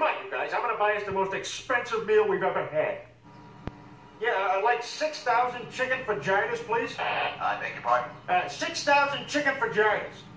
on, you guys. I'm gonna buy us the most expensive meal we've ever had. Yeah, I'd like 6,000 chicken fajitas, please. I beg your pardon? 6,000 chicken fajitas.